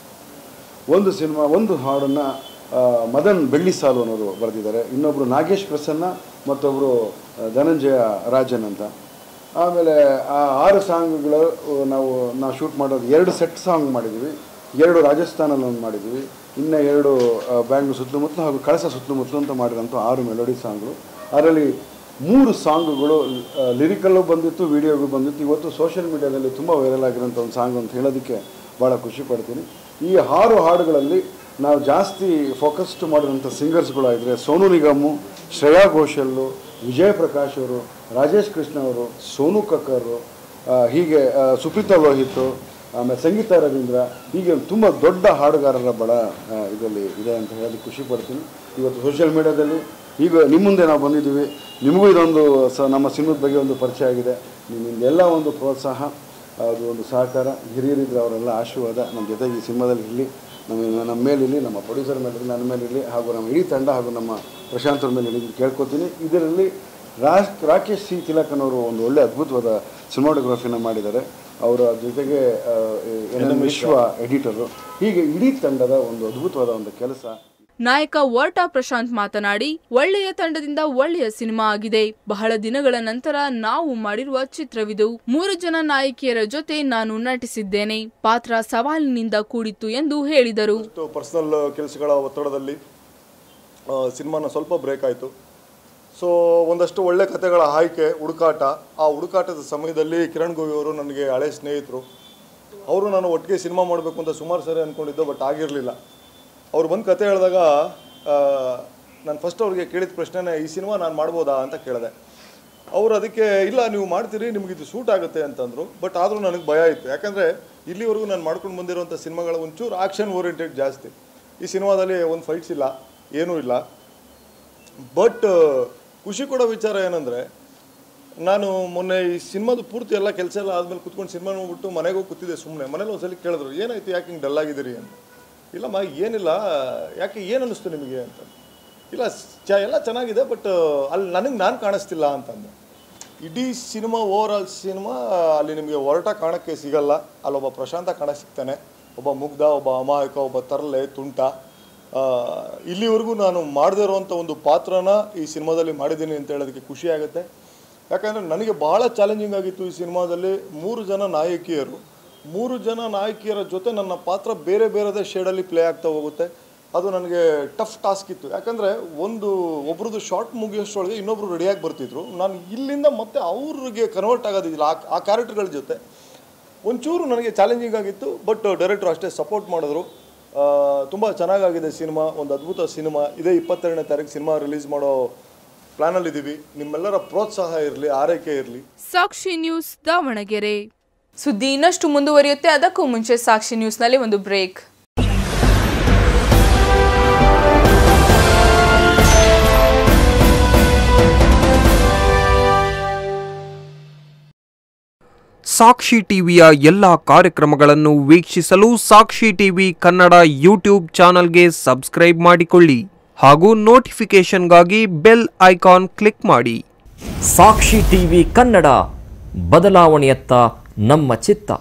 ಒಂದು ಸಿನಿಮಾ ಒಂದು ಹಾಡನ್ನು ಮದನ್ ಬೆಳ್ಳಿಸಾಲು ಅನ್ನೋರು ಬರೆದಿದ್ದಾರೆ. ಇನ್ನೊಬ್ಬರು ನಾಗೇಶ್ ಪ್ರಸನ್ನ, ಮತ್ತೊಬ್ಬರು ಧನಂಜಯ ರಾಜನ್ ಅಂತ. ಆಮೇಲೆ ಆ ಆರು ಸಾಂಗ್ಗಳು ನಾವು ನಾವು ಶೂಟ್ ಮಾಡೋದು ಎರಡು ಸೆಟ್ ಸಾಂಗ್ ಮಾಡಿದ್ವಿ. ಎರಡು ರಾಜಸ್ಥಾನಲ್ಲಿ ಒಂದು ಮಾಡಿದ್ವಿ, ಇನ್ನು ಎರಡು ಬ್ಯಾಂಗ್ಳೂರು ಸುತ್ತಮುತ್ತಲು ಹಾಗೂ ಕಳಸ ಸುತ್ತಮುತ್ತಲು ಅಂತ ಮಾಡಿರೋಂಥ ಆರು ಮೆಲೋಡಿ ಸಾಂಗ್ಗಳು. ಅದರಲ್ಲಿ ಮೂರು ಸಾಂಗುಗಳು ಲಿರಿಕಲ್ಲೂ ಬಂದಿತ್ತು, ವಿಡಿಯೋಗೂ ಬಂದಿತ್ತು. ಇವತ್ತು ಸೋಷಿಯಲ್ ಮೀಡಿಯಾದಲ್ಲಿ ತುಂಬ ವೈರಲ್ ಆಗಿರೋಂಥ ಒಂದು ಸಾಂಗ್ ಅಂತ ಹೇಳೋದಕ್ಕೆ ಭಾಳ ಖುಷಿ ಪಡ್ತೀನಿ. ಈ ಆರು ಹಾಡುಗಳಲ್ಲಿ ನಾವು ಜಾಸ್ತಿ ಫೋಕಸ್ಡ್ ಮಾಡಿರೋಂಥ ಸಿಂಗರ್ಸ್ಗಳಾಗಿದ್ದರೆ ಸೋನು ನಿಗಮ್ಮು, ಶ್ರೇಯಾ ಘೋಷಲ್ಲು, ವಿಜಯ್ ಪ್ರಕಾಶ್ ಅವರು, ರಾಜೇಶ್ ಕೃಷ್ಣ ಅವರು, ಸೋನು ಕಕ್ಕರು, ಹೀಗೆ ಸುಪ್ರೀತಾ ಲೋಹಿತ್, ಆಮೇಲೆ ಸಂಗೀತ ರವೀಂದ್ರ, ಹೀಗೆ ತುಂಬ ದೊಡ್ಡ ಹಾಡುಗಾರರ ಬಳ ಇದರಲ್ಲಿ ಇದೆ ಅಂತ ಹೇಳಿ ಖುಷಿ ಪಡ್ತೀನಿ. ಇವತ್ತು ಸೋಷಿಯಲ್ ಮೀಡಿಯಾದಲ್ಲಿ ಈಗ ನಿಮ್ಮ ಮುಂದೆ ನಾವು ಬಂದಿದ್ದೀವಿ. ನಿಮಗೂ ಇದೊಂದು ಸ ನಮ್ಮ ಸಿನಿಮಾದ ಬಗ್ಗೆ ಒಂದು ಪರಿಚಯ ಆಗಿದೆ. ನಿಮ್ಮಿಂದೆಲ್ಲ ಒಂದು ಪ್ರೋತ್ಸಾಹ, ಅದು ಒಂದು ಸಹಕಾರ, ಹಿರಿಯರಿದ್ರೆ ಅವರೆಲ್ಲ ಆಶೀರ್ವಾದ ನಮ್ಮ ಜೊತೆಗೆ ಈ ಸಿನಿಮಾದಲ್ಲಿ ಇರಲಿ. ನಮ್ಮ ನಮ್ಮ ಮೇಲಿರಲಿ, ನಮ್ಮ ಪ್ರೊಡ್ಯೂಸರ್ ಮೇಲಿರಲಿ, ನನ್ನ ಮೇಲಿರಲಿ, ಹಾಗೂ ನಮ್ಮ ಇಡೀ ತಂಡ ಹಾಗೂ ನಮ್ಮ ಪ್ರಶಾಂತ್ ಅವ್ರ ಮೇಲೆ ಇರಲಿ ಕೇಳ್ಕೊತೀನಿ. ಇದರಲ್ಲಿ ರಾಜ್ ರಾಕೇಶ್ ಸಿ ತಿಲಕನವರು ಒಂದು ಒಳ್ಳೆ ಅದ್ಭುತವಾದ ಸಿನಿಮಾಟೋಗ್ರಫಿನ ಮಾಡಿದ್ದಾರೆ. ಅವರ ಜೊತೆಗೆ ಎನ್ ಎಂ ವಿಶ್ವ ಎಡಿಟರು. ಹೀಗೆ ಇಡೀ ತಂಡದ ಒಂದು ಅದ್ಭುತವಾದ ಒಂದು ಕೆಲಸ. ನಾಯಕ ವರ್ಟಾ ಪ್ರಶಾಂತ್ ಮಾತನಾಡಿ, ಒಳ್ಳೆಯ ತಂಡದಿಂದ ಒಳ್ಳೆಯ ಸಿನಿಮಾ ಆಗಿದೆ. ಬಹಳ ದಿನಗಳ ನಂತರ ನಾವು ಮಾಡಿರುವ ಚಿತ್ರವಿದು. ಮೂರು ಜನ ನಾಯಕಿಯರ ಜೊತೆ ನಾನು ನಟಿಸಿದ್ದೇನೆ. ಪಾತ್ರ ಸವಾಲಿನಿಂದ ಕೂಡಿತ್ತು ಎಂದು ಹೇಳಿದರು. ಪರ್ಸನಲ್ ಕೆಲಸಗಳ ಒತ್ತಡದಲ್ಲಿ ಸಿನಿಮಾನ ಸ್ವಲ್ಪ ಬ್ರೇಕ್ ಆಯಿತು. ಸೊ ಒಂದಷ್ಟು ಒಳ್ಳೆ ಕಥೆಗಳ ಆಯ್ಕೆ, ಹುಡುಕಾಟ. ಆ ಹುಡುಕಾಟದ ಸಮಯದಲ್ಲಿ ಕಿರಣ್ ಗೋವಿ ಅವರು ನನಗೆ ಹಳೆ ಸ್ನೇಹಿತರು. ಅವರು ನಾನು ಒಟ್ಟಿಗೆ ಸಿನಿಮಾ ಮಾಡಬೇಕು ಅಂತ ಸುಮಾರು ಸರಿ ಅಂದ್ಕೊಂಡಿದ್ದು, ಬಟ್ ಆಗಿರಲಿಲ್ಲ. ಅವ್ರು ಬಂದು ಕತೆ ಹೇಳಿದಾಗ ನಾನು ಫಸ್ಟ್ ಅವ್ರಿಗೆ ಕೇಳಿದ ಪ್ರಶ್ನೆನೇ, ಈ ಸಿನಿಮಾ ನಾನು ಮಾಡ್ಬೋದಾ ಅಂತ ಕೇಳಿದೆ. ಅವರು ಅದಕ್ಕೆ ಇಲ್ಲ ನೀವು ಮಾಡ್ತೀರಿ, ನಿಮ್ಗೆ ಇದು ಸೂಟ್ ಆಗುತ್ತೆ ಅಂತಂದರು. ಬಟ್ ಆದರೂ ನನಗೆ ಭಯ ಇತ್ತು. ಯಾಕಂದರೆ ಇಲ್ಲಿವರೆಗೂ ನಾನು ಮಾಡ್ಕೊಂಡು ಬಂದಿರೋಂಥ ಸಿನಿಮಾಗಳ ಒಂಚೂರು ಆ್ಯಕ್ಷನ್ ಓರಿಯೆಂಟೆಡ್ ಜಾಸ್ತಿ. ಈ ಸಿನಿಮಾದಲ್ಲಿ ಒಂದು ಫೈಟ್ಸ್ ಇಲ್ಲ, ಏನೂ ಇಲ್ಲ. ಬಟ್ ಖುಷಿ ಕೊಡೋ ವಿಚಾರ ಏನಂದರೆ, ನಾನು ಮೊನ್ನೆ ಈ ಸಿನಿಮಾದ ಪೂರ್ತಿ ಎಲ್ಲ ಕೆಲಸ ಎಲ್ಲ ಆದಮೇಲೆ ಕೂತ್ಕೊಂಡು ಸಿನಿಮಾ ನೋಡ್ಬಿಟ್ಟು ಮನೆಗೆ ಹೋಗಿ ಕೂತಿದ್ದೆ ಸುಮ್ಮನೆ. ಮನೇಲಿ ಒಂದ್ಸಲಿ ಕೇಳಿದ್ರು, ಏನಾಯಿತು, ಯಾಕೆ ಹಿಂಗೆ ಡಲ್ ಆಗಿದ್ದೀರಿ ಅಂತ. ಇಲ್ಲಮ್ಮ ಏನಿಲ್ಲ, ಯಾಕೆ ಏನು ಅನ್ನಿಸ್ತು ನಿಮಗೆ ಅಂತ. ಇಲ್ಲ ಚ ಎಲ್ಲ ಚೆನ್ನಾಗಿದೆ, ಬಟ್ ಅಲ್ಲಿ ನನಗೆ ನಾನು ಕಾಣಿಸ್ತಿಲ್ಲ ಅಂತಂದೆ. ಇಡೀ ಸಿನಿಮಾ ಓವರ್ ಆಲ್ ಸಿನಿಮಾ ಅಲ್ಲಿ ನಿಮಗೆ ಹೊರಟ ಕಾಣೋಕ್ಕೆ ಸಿಗಲ್ಲ. ಅಲ್ಲೊಬ್ಬ ಪ್ರಶಾಂತ ಕಾಣ ಸಿಗ್ತಾನೆ, ಒಬ್ಬ ಮುಗ್ಧ, ಒಬ್ಬ ಅಮಾಯಕ, ಒಬ್ಬ ತರಲೆ ತುಂಟ. ಇಲ್ಲಿವರೆಗೂ ನಾನು ಮಾಡದೇ ಇರೋವಂಥ ಒಂದು ಪಾತ್ರನ ಈ ಸಿನಿಮಾದಲ್ಲಿ ಮಾಡಿದ್ದೀನಿ ಅಂತ ಹೇಳೋದಕ್ಕೆ ಖುಷಿ ಆಗುತ್ತೆ. ಯಾಕಂದರೆ ನನಗೆ ಭಾಳ ಚಾಲೆಂಜಿಂಗ್ ಆಗಿತ್ತು ಈ ಸಿನಿಮಾದಲ್ಲಿ. ಮೂರು ಜನ ನಾಯಕಿಯರು, ಮೂರು ಜನ ನಾಯಕಿಯರ ಜೊತೆ ನನ್ನ ಪಾತ್ರ ಬೇರೆ ಬೇರೆದೇ ಶೇಡಲ್ಲಿ ಪ್ಲೇ ಆಗ್ತಾ ಹೋಗುತ್ತೆ. ಅದು ನನಗೆ ಟಫ್ ಟಾಸ್ಕ್ ಇತ್ತು. ಯಾಕಂದರೆ ಒಂದು ಒಬ್ರದ್ದು ಶಾರ್ಟ್ ಮುಗಿಯೋಷ್ಟರೊಳಗೆ ಇನ್ನೊಬ್ರು ರೆಡಿಯಾಗಿ ಬರ್ತಿದ್ರು. ನಾನು ಇಲ್ಲಿಂದ ಮತ್ತೆ ಅವ್ರಿಗೆ ಕನ್ವರ್ಟ್ ಆಗೋದಿಲ್ಲ ಆ ಆ ಕ್ಯಾರೆಕ್ಟರ್ಗಳ ಜೊತೆ. ಒಂಚೂರು ನನಗೆ ಚಾಲೆಂಜಿಂಗ್ ಆಗಿತ್ತು. ಬಟ್ ಡೈರೆಕ್ಟ್ರು ಅಷ್ಟೇ ಸಪೋರ್ಟ್ ಮಾಡಿದ್ರು. ತುಂಬ ಚೆನ್ನಾಗಾಗಿದೆ ಸಿನಿಮಾ, ಒಂದು ಅದ್ಭುತ ಸಿನಿಮಾ. ಇದೇ ಇಪ್ಪತ್ತೆರಡನೇ ತಾರೀಕು ಸಿನಿಮಾ ರಿಲೀಸ್ ಮಾಡೋ ಪ್ಲಾನಲ್ಲಿದ್ದೀವಿ. ನಿಮ್ಮೆಲ್ಲರ ಪ್ರೋತ್ಸಾಹ ಇರಲಿ, ಆರೈಕೆ ಇರಲಿ. ಸಾಕ್ಷಿ ನ್ಯೂಸ್ ದಾವಣಗೆರೆ. ಸುದ್ದಿ ಇನ್ನಷ್ಟು ಮುಂದುವರಿಯುತ್ತೆ. ಅದಕ್ಕೂ ಮುಂಚೆ ಸಾಕ್ಷಿ ನ್ಯೂಸ್ನಲ್ಲಿ ಒಂದು ಬ್ರೇಕ್. ಸಾಕ್ಷಿ ಟಿವಿಯ ಎಲ್ಲ ಕಾರ್ಯಕ್ರಮಗಳನ್ನು ವೀಕ್ಷಿಸಲು ಸಾಕ್ಷಿ ಟಿವಿ ಕನ್ನಡ ಯೂಟ್ಯೂಬ್ ಚಾನಲ್ಗೆ ಸಬ್ಸ್ಕ್ರೈಬ್ ಮಾಡಿಕೊಳ್ಳಿ ಹಾಗೂ ನೋಟಿಫಿಕೇಶನ್ಗಾಗಿ ಬೆಲ್ ಐಕಾನ್ ಕ್ಲಿಕ್ ಮಾಡಿ. ಸಾಕ್ಷಿ ಟಿವಿ ಕನ್ನಡ, ಬದಲಾವಣೆಯತ್ತ ನಮ್ಮ ಚಿತ್ತ.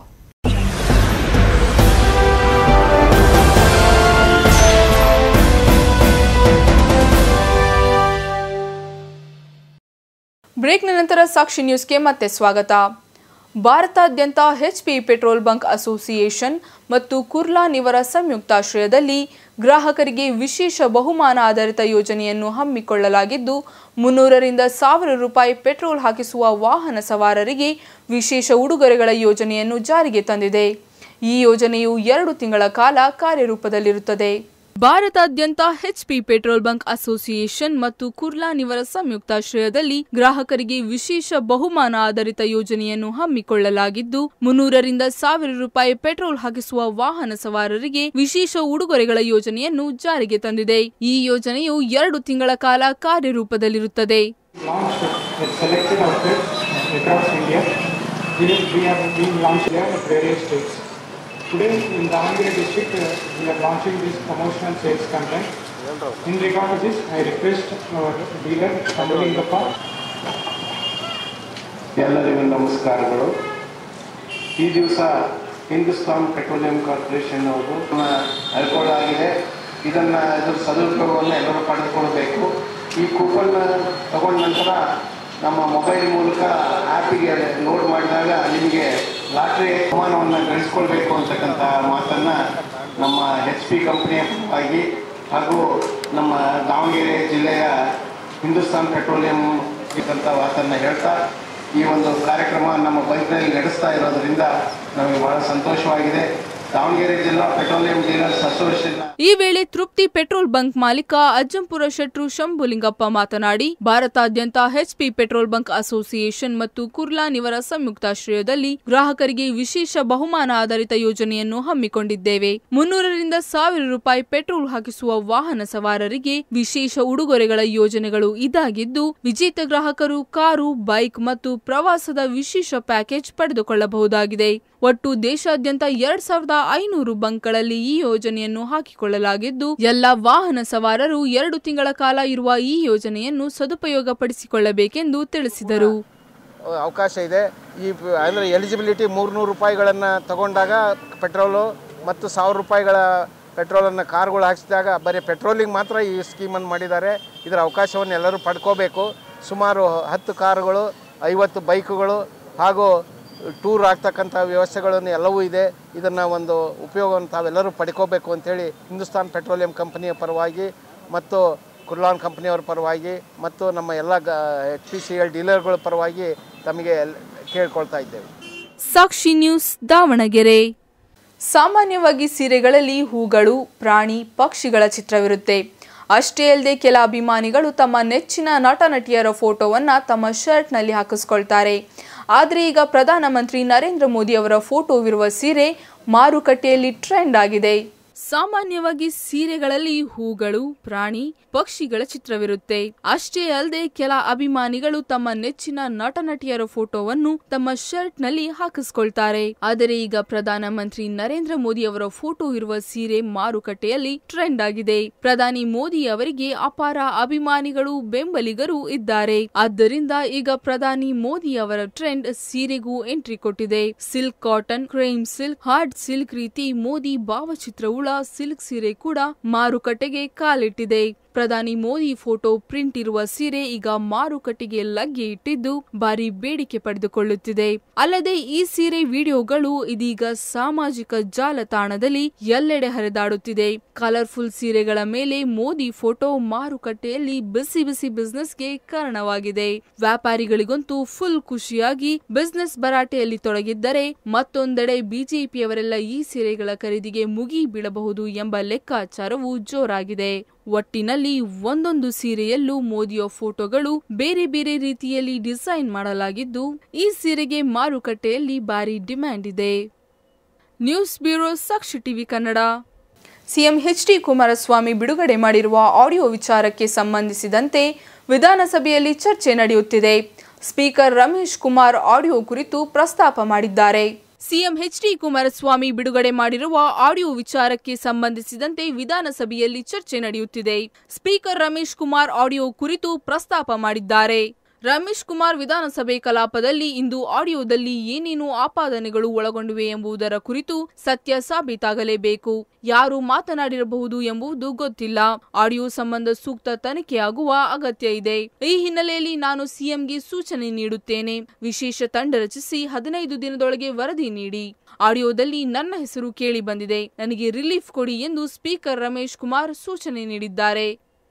ಬ್ರೇಕ್ನ ನಂತರ ಸಾಕ್ಷಿ ನ್ಯೂಸ್ಗೆ ಮತ್ತೆ ಸ್ವಾಗತ. ಭಾರತಾದ್ಯಂತ ಎಚ್ಪಿ ಪೆಟ್ರೋಲ್ ಬಂಕ್ ಅಸೋಸಿಯೇಷನ್ ಮತ್ತು ಕುರ್ಲಾ ನಿವರ ಸಂಯುಕ್ತಾಶ್ರಯದಲ್ಲಿ ಗ್ರಾಹಕರಿಗೆ ವಿಶೇಷ ಬಹುಮಾನ ಆಧಾರಿತ ಯೋಜನೆಯನ್ನು ಹಮ್ಮಿಕೊಳ್ಳಲಾಗಿದ್ದು, ಮುನ್ನೂರರಿಂದ ಸಾವಿರ ರೂಪಾಯಿ ಪೆಟ್ರೋಲ್ ಹಾಕಿಸುವ ವಾಹನ ಸವಾರರಿಗೆ ವಿಶೇಷ ಉಡುಗೊರೆಗಳ ಯೋಜನೆಯನ್ನು ಜಾರಿಗೆ ತಂದಿದೆ. ಈ ಯೋಜನೆಯು ಎರಡು ತಿಂಗಳ ಕಾಲ ಕಾರ್ಯರೂಪದಲ್ಲಿರುತ್ತದೆ. ಭಾರತಾದ್ಯಂತ ಎಚ್ಪಿ ಪೆಟ್ರೋಲ್ ಬಂಕ್ ಅಸೋಸಿಯೇಷನ್ ಮತ್ತು ಕುರ್ಲಾ ನಿವರ ಸಂಯುಕ್ತಾಶ್ರಯದಲ್ಲಿ ಗ್ರಾಹಕರಿಗೆ ವಿಶೇಷ ಬಹುಮಾನ ಆಧಾರಿತ ಯೋಜನೆಯನ್ನು ಹಮ್ಮಿಕೊಳ್ಳಲಾಗಿದ್ದು, ಮುನ್ನೂರರಿಂದ ಸಾವಿರ ರೂಪಾಯಿ ಪೆಟ್ರೋಲ್ ಹಾಕಿಸುವ ವಾಹನ ಸವಾರರಿಗೆ ವಿಶೇಷ ಉಡುಗೊರೆಗಳ ಯೋಜನೆಯನ್ನು ಜಾರಿಗೆ ತಂದಿದೆ. ಈ ಯೋಜನೆಯು ಎರಡು ತಿಂಗಳ ಕಾಲ ಕಾರ್ಯರೂಪದಲ್ಲಿರುತ್ತದೆ. Today in Davangere district uh, we are launching this promotional sales campaign. In regard to this, I request our dealer Kambalingappa. ಎಲ್ಲರಿಗೂ ನಮಸ್ಕಾರಗಳು. ಈ ದಿವಸ ಹಿಂದೂಸ್ತಾನ್ ಪೆಟ್ರೋಲಿಯಂ ಕಾರ್ಪೊರೇಷನ್ ಅವರು ಅಲ್ಕೋಲ್ ಆಗಿದೆ. ಇದನ್ನು ಇದರ ಸದುಪಯೋಗವನ್ನು ಎಲ್ಲರೂ ಪಡೆದುಕೊಳ್ಬೇಕು. ಈ ಕೂಪನ್ ತಗೊಂಡ ನಂತರ ನಮ್ಮ ಮೊಬೈಲ್ ಮೂಲಕ ಆ್ಯಪಿಗೆ ಲೋಡ್ ಮಾಡಿದಾಗ ನಿಮಗೆ ಲಾಟ್ರಿ ಬಹುಮಾನವನ್ನು ಗಳಿಸ್ಕೊಳ್ಬೇಕು ಅಂತಕ್ಕಂಥ ಮಾತನ್ನು ನಮ್ಮ ಎಚ್ ಪಿ ಕಂಪ್ನಿಯ ಪರವಾಗಿ ಹಾಗೂ ನಮ್ಮ ದಾವಣಗೆರೆ ಜಿಲ್ಲೆಯ ಹಿಂದೂಸ್ತಾನ್ ಪೆಟ್ರೋಲಿಯಂ ಇದ್ದಂಥ ಮಾತನ್ನು ಹೇಳ್ತಾ ಈ ಒಂದು ಕಾರ್ಯಕ್ರಮ ನಮ್ಮ ಬಂಕ್ನಲ್ಲಿ ನಡೆಸ್ತಾ ಇರೋದರಿಂದ ನಮಗೆ ಬಹಳ ಸಂತೋಷವಾಗಿದೆ. ದಾವಣಗೆರೆ ಜಿಲ್ಲಾ ಪೆಟ್ರೋಲಿಯಂ ಡೀಲರ್ಸ್ ಅಸೋಸಿಯೇಷನ್ ಈ ವೇಳೆ ತೃಪ್ತಿ ಪೆಟ್ರೋಲ್ ಬಂಕ್ ಮಾಲೀಕ ಅಜ್ಜಂಪುರ ಶೆಟ್ರು ಶಂಭುಲಿಂಗಪ್ಪ ಮಾತನಾಡಿ, ಭಾರತಾದ್ಯಂತ ಎಚ್ಪಿ ಪೆಟ್ರೋಲ್ ಬಂಕ್ ಅಸೋಸಿಯೇಷನ್ ಮತ್ತು ಕುರ್ಲಾನ್ ಇವರ ಸಂಯುಕ್ತಾಶ್ರಯದಲ್ಲಿ ಗ್ರಾಹಕರಿಗೆ ವಿಶೇಷ ಬಹುಮಾನ ಆಧಾರಿತ ಯೋಜನೆಯನ್ನು ಹಮ್ಮಿಕೊಂಡಿದ್ದೇವೆ. ಮುನ್ನೂರರಿಂದ ಸಾವಿರ ರೂಪಾಯಿ ಪೆಟ್ರೋಲ್ ಹಾಕಿಸುವ ವಾಹನ ಸವಾರರಿಗೆ ವಿಶೇಷ ಉಡುಗೊರೆಗಳ ಯೋಜನೆಗಳು ಇದಾಗಿದ್ದು, ವಿಜೇತ ಗ್ರಾಹಕರು ಕಾರು, ಬೈಕ್ ಮತ್ತು ಪ್ರವಾಸದ ವಿಶೇಷ ಪ್ಯಾಕೇಜ್ ಪಡೆದುಕೊಳ್ಳಬಹುದಾಗಿದೆ. ಒಟ್ಟು ದೇಶಾದ್ಯಂತ ಎರಡ್ ಸಾವಿರದ ಐನೂರು ಬಂಕ್ಗಳಲ್ಲಿ ಈ ಯೋಜನೆಯನ್ನು ಹಾಕಿಕೊಳ್ಳಲಾಗಿದ್ದು, ಎಲ್ಲ ವಾಹನ ಸವಾರರು ಎರಡು ತಿಂಗಳ ಕಾಲ ಇರುವ ಈ ಯೋಜನೆಯನ್ನು ಸದುಪಯೋಗಪಡಿಸಿಕೊಳ್ಳಬೇಕೆಂದು ತಿಳಿಸಿದರು. ಅವಕಾಶ ಇದೆ. ಈ ಅಂದರೆ ಎಲಿಜಿಬಿಲಿಟಿ ಮೂರ್ನೂರು ರೂಪಾಯಿಗಳನ್ನು ತಗೊಂಡಾಗ ಪೆಟ್ರೋಲು ಮತ್ತು ಸಾವಿರ ರೂಪಾಯಿಗಳ ಪೆಟ್ರೋಲನ್ನು ಕಾರ್ಗಳು ಹಾಕಿಸಿದಾಗ ಬರೀ ಪೆಟ್ರೋಲಿಗೆ ಮಾತ್ರ ಈ ಸ್ಕೀಮನ್ನು ಮಾಡಿದ್ದಾರೆ. ಇದರ ಅವಕಾಶವನ್ನು ಎಲ್ಲರೂ ಪಡ್ಕೋಬೇಕು. ಸುಮಾರು ಹತ್ತು ಕಾರುಗಳು, ಐವತ್ತು ಬೈಕುಗಳು ಹಾಗೂ ಟೂರ್ ಆಗ್ತಕ್ಕಂಥ ವ್ಯವಸ್ಥೆಗಳನ್ನು ಎಲ್ಲವೂ ಇದೆ. ಇದನ್ನು ಒಂದು ಉಪಯೋಗವನ್ನು ತಾವೆಲ್ಲರೂ ಪಡ್ಕೋಬೇಕು ಅಂಥೇಳಿ ಹಿಂದೂಸ್ತಾನ್ ಪೆಟ್ರೋಲಿಯಂ ಕಂಪನಿಯ ಪರವಾಗಿ ಮತ್ತು ಕುರ್ಲಾನ್ ಕಂಪನಿಯವರ ಪರವಾಗಿ ಮತ್ತು ನಮ್ಮ ಎಲ್ಲ ಎಚ್ ಪಿ ಸಿ ಎಲ್ ಡೀಲರ್ಗಳ ಪರವಾಗಿ ತಮಗೆ ಕೇಳ್ಕೊಳ್ತಾ ಇದ್ದೇವೆ. ಸಾಕ್ಷಿ ನ್ಯೂಸ್, ದಾವಣಗೆರೆ. ಸಾಮಾನ್ಯವಾಗಿ ಸೀರೆಗಳಲ್ಲಿ ಹೂಗಳು, ಪ್ರಾಣಿ, ಪಕ್ಷಿಗಳ ಚಿತ್ರವಿರುತ್ತೆ. ಅಷ್ಟೇ ಅಲ್ಲದೆ ಕೆಲ ಅಭಿಮಾನಿಗಳು ತಮ್ಮ ನೆಚ್ಚಿನ ನಟ ನಟಿಯರ ಫೋಟೋವನ್ನ ತಮ್ಮ ಶರ್ಟ್ನಲ್ಲಿ ಹಾಕಿಸ್ಕೊಳ್ತಾರೆ. ಆದರೆ ಈಗ ಪ್ರಧಾನಮಂತ್ರಿ ನರೇಂದ್ರ ಮೋದಿ ಅವರ ಫೋಟೋವಿರುವ ಸೀರೆ ಮಾರುಕಟ್ಟೆಯಲ್ಲಿ ಟ್ರೆಂಡ್ ಆಗಿದೆ. ಸಾಮಾನ್ಯವಾಗಿ ಸೀರೆಗಳಲ್ಲಿ ಹೂಗಳು, ಪ್ರಾಣಿ, ಪಕ್ಷಿಗಳ ಚಿತ್ರವಿರುತ್ತೆ. ಅಷ್ಟೇ ಅಲ್ಲದೆ ಕೆಲ ಅಭಿಮಾನಿಗಳು ತಮ್ಮ ನೆಚ್ಚಿನ ನಟ ನಟಿಯರ ಫೋಟೋವನ್ನು ತಮ್ಮ ಶರ್ಟ್ ನಲ್ಲಿ ಹಾಕಿಸ್ಕೊಳ್ತಾರೆ. ಆದರೆ ಈಗ ಪ್ರಧಾನಮಂತ್ರಿ ನರೇಂದ್ರ ಮೋದಿ ಅವರ ಫೋಟೋ ಇರುವ ಸೀರೆ ಮಾರುಕಟ್ಟೆಯಲ್ಲಿ ಟ್ರೆಂಡ್ ಆಗಿದೆ. ಪ್ರಧಾನಿ ಮೋದಿ ಅವರಿಗೆ ಅಪಾರ ಅಭಿಮಾನಿಗಳು, ಬೆಂಬಲಿಗರು ಇದ್ದಾರೆ. ಆದ್ದರಿಂದ ಈಗ ಪ್ರಧಾನಿ ಮೋದಿ ಅವರ ಟ್ರೆಂಡ್ ಸೀರೆಗೂ ಎಂಟ್ರಿ ಕೊಟ್ಟಿದೆ. Silk cotton, cream silk, hard silk ರೀತಿ ಮೋದಿ ಭಾವಚಿತ್ರವುಳ್ಳ ಸಿಲ್ಕ್ ಸೀರೆ ಕೂಡ ಮಾರುಕಟ್ಟೆಗೆ ಕಾಲಿಟ್ಟಿದೆ. ಪ್ರಧಾನಿ ಮೋದಿ ಫೋಟೋ ಪ್ರಿಂಟ್ ಇರುವ ಸೀರೆ ಈಗ ಮಾರುಕಟ್ಟೆಗೆ ಲಗ್ಗೆ ಇಟ್ಟಿದ್ದು ಭಾರಿ ಬೇಡಿಕೆ ಪಡೆದುಕೊಳ್ಳುತ್ತಿದೆ. ಅಲ್ಲದೆ ಈ ಸೀರೆ ವಿಡಿಯೋಗಳು ಇದೀಗ ಸಾಮಾಜಿಕ ಜಾಲತಾಣದಲ್ಲಿ ಎಲ್ಲೆಡೆ ಹರಿದಾಡುತ್ತಿದೆ. ಕಲರ್ಫುಲ್ ಸೀರೆಗಳ ಮೇಲೆ ಮೋದಿ ಫೋಟೋ ಮಾರುಕಟ್ಟೆಯಲ್ಲಿ ಬಿಸಿ ಬಿಸಿ ಬಿಸ್ನೆಸ್ಗೆ ಕಾರಣವಾಗಿದೆ. ವ್ಯಾಪಾರಿಗಳಿಗಂತೂ ಫುಲ್ ಖುಷಿಯಾಗಿ ಬಿಸ್ನೆಸ್ ಭರಾಟೆಯಲ್ಲಿ ತೊಡಗಿದ್ದರೆ, ಮತ್ತೊಂದೆಡೆ ಬಿಜೆಪಿಯವರೆಲ್ಲ ಈ ಸೀರೆಗಳ ಖರೀದಿಗೆ ಮುಗಿ ಬೀಳಬಹುದು ಎಂಬ ಲೆಕ್ಕಾಚಾರವು ಜೋರಾಗಿದೆ. ಒಟ್ಟಿನಲ್ಲಿ ಒಂದೊಂದು ಸೀರೆಯಲ್ಲೂ ಮೋದಿಯ ಫೋಟೋಗಳು ಬೇರೆ ಬೇರೆ ರೀತಿಯಲ್ಲಿ ಡಿಸೈನ್ ಮಾಡಲಾಗಿದ್ದು, ಈ ಸೀರೆಗೆ ಮಾರುಕಟ್ಟೆಯಲ್ಲಿ ಭಾರಿ ಡಿಮ್ಯಾಂಡ್ ಇದೆ. News bureau, Sakshi TV Kannada. CM H D Kumaraswamy ಬಿಡುಗಡೆ ಮಾಡಿರುವ ಆಡಿಯೋ ವಿಚಾರಕ್ಕೆ ಸಂಬಂಧಿಸಿದಂತೆ ವಿಧಾನಸಭೆಯಲ್ಲಿ ಚರ್ಚೆ ನಡೆಯುತ್ತಿದೆ. ಸ್ಪೀಕರ್ ರಮೇಶ್ ಕುಮಾರ್ ಆಡಿಯೋ ಕುರಿತು ಪ್ರಸ್ತಾಪ ಮಾಡಿದ್ದಾರೆ. ಸಿಎಂ ಎಚ್ ಡಿ ಕುಮಾರಸ್ವಾಮಿ ಬಿಡುಗಡೆ ಮಾಡಿರುವ ಆಡಿಯೋ ವಿಚಾರಕ್ಕೆ ಸಂಬಂಧಿಸಿದಂತೆ ವಿಧಾನಸಭೆಯಲ್ಲಿ ಚರ್ಚೆ ನಡೆಯುತ್ತಿದೆ. ಸ್ಪೀಕರ್ ರಮೇಶ್ ಕುಮಾರ್ ಆಡಿಯೋ ಕುರಿತು ಪ್ರಸ್ತಾಪ ಮಾಡಿದ್ದಾರೆ. ರಮೇಶ್ ಕುಮಾರ್ ವಿಧಾನಸಭೆ ಕಲಾಪದಲ್ಲಿ ಇಂದು ಆಡಿಯೋದಲ್ಲಿ ಏನೇನು ಆಪಾದನೆಗಳು ಒಳಗೊಂಡಿವೆ ಎಂಬುದರ ಕುರಿತು ಸತ್ಯ ಸಾಬೀತಾಗಲೇಬೇಕು. ಯಾರು ಮಾತನಾಡಿರಬಹುದು ಎಂಬುದು ಗೊತ್ತಿಲ್ಲ. ಆಡಿಯೋ ಸಂಬಂಧ ಸೂಕ್ತ ತನಿಖೆಯಾಗುವ ಅಗತ್ಯ ಇದೆ. ಈ ಹಿನ್ನೆಲೆಯಲ್ಲಿ ನಾನು ಸಿಎಂಗೆ ಸೂಚನೆ ನೀಡುತ್ತೇನೆ. ವಿಶೇಷ ತಂಡ ರಚಿಸಿ ಹದಿನೈದು ದಿನದೊಳಗೆ ವರದಿ ನೀಡಿ. ಆಡಿಯೋದಲ್ಲಿ ನನ್ನ ಹೆಸರು ಕೇಳಿ ಬಂದಿದೆ, ನನಗೆ ರಿಲೀಫ್ ಕೊಡಿ ಎಂದು ಸ್ಪೀಕರ್ ರಮೇಶ್ ಕುಮಾರ್ ಸೂಚನೆ ನೀಡಿದ್ದಾರೆ.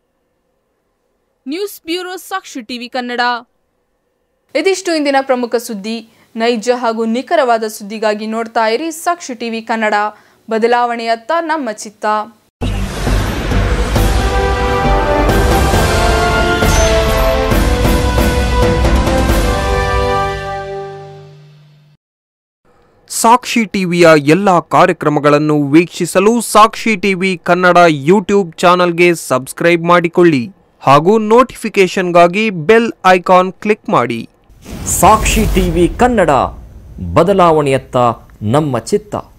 News bureau, Sakshi TV Kannada. ಇದಿಷ್ಟು ಇಂದಿನ ಪ್ರಮುಖ ಸುದ್ದಿ. ನೈಜ ಹಾಗೂ ನಿಖರವಾದ ಸುದ್ದಿಗಾಗಿ ನೋಡ್ತಾ ಇರಿ ಸಾಕ್ಷಿ ಟಿವಿ ಕನ್ನಡ. ಬದಲಾವಣೆಯತ್ತ ನಮ್ಮ ಚಿತ್ತ. ಸಾಕ್ಷಿ ಟಿವಿಯ ಎಲ್ಲ ಕಾರ್ಯಕ್ರಮಗಳನ್ನು ವೀಕ್ಷಿಸಲು ಸಾಕ್ಷಿ ಟಿವಿ ಕನ್ನಡ ಯೂಟ್ಯೂಬ್ ಚಾನಲ್ಗೆ ಸಬ್ಸ್ಕ್ರೈಬ್ ಮಾಡಿಕೊಳ್ಳಿ ಹಾಗೂ ನೋಟಿಫಿಕೇಶನ್ಗಾಗಿ ಬೆಲ್ ಐಕಾನ್ ಕ್ಲಿಕ್ ಮಾಡಿ. ಸಾಕ್ಷಿ ಟಿವಿ ಕನ್ನಡ, ಬದಲಾವಣೆಯತ್ತ ನಮ್ಮ ಚಿತ್ತ.